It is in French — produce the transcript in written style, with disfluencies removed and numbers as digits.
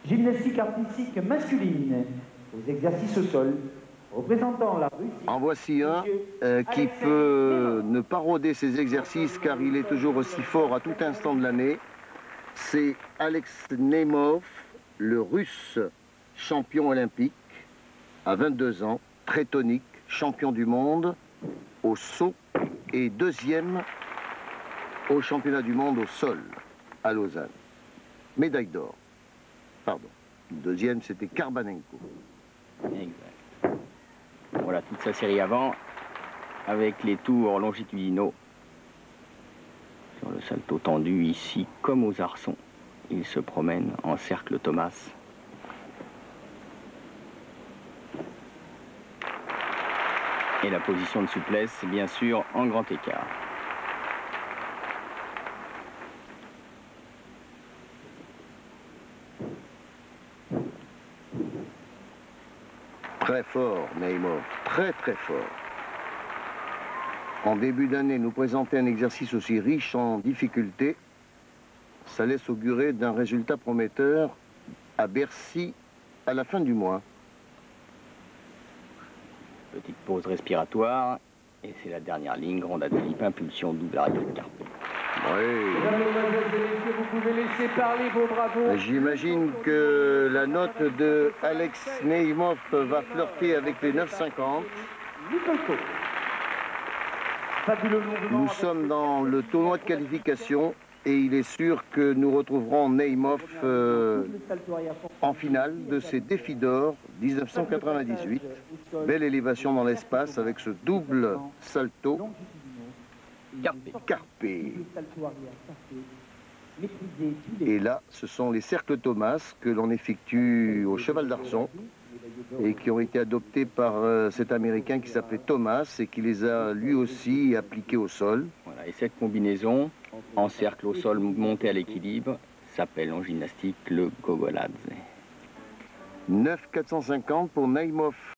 Gymnastique artistique masculine, aux exercices au sol, représentant la Russie. En voici un qui peut ne pas rôder ses exercices car il est toujours aussi fort à tout instant de l'année. C'est Alex Neimov, le Russe champion olympique, à 22 ans, très tonique, champion du monde au saut et deuxième au championnat du monde au sol à Lausanne. Médaille d'or. Pardon. Deuxième, c'était Karbanenko. Exact. Voilà toute sa série avant, avec les tours longitudinaux. Sur le salto tendu, ici, comme aux arçons, il se promène en cercle Thomas. Et la position de souplesse, bien sûr, en grand écart. Très fort, Neimov, très très fort. En début d'année, nous présenter un exercice aussi riche en difficultés, ça laisse augurer d'un résultat prometteur à Bercy à la fin du mois. Petite pause respiratoire, et c'est la dernière ligne, grande ad flip, impulsion double arrière carpe. Oui. Mesdames, Mesdemoiselles et Messieurs, vous pouvez laisser parler vos bravos. J'imagine que la note de Alex Neimov va flirter avec les 9,50. Nous sommes dans le tournoi de qualification et il est sûr que nous retrouverons Neimov en finale de ces défis d'or 1998. Belle élévation dans l'espace avec ce double salto. Carpe. Et là, ce sont les cercles Thomas que l'on effectue au cheval d'arçon et qui ont été adoptés par cet Américain qui s'appelait Thomas et qui les a lui aussi appliqués au sol. Voilà, et cette combinaison, en cercle au sol monté à l'équilibre, s'appelle en gymnastique le Gogoladze. 9,450 pour Neimov.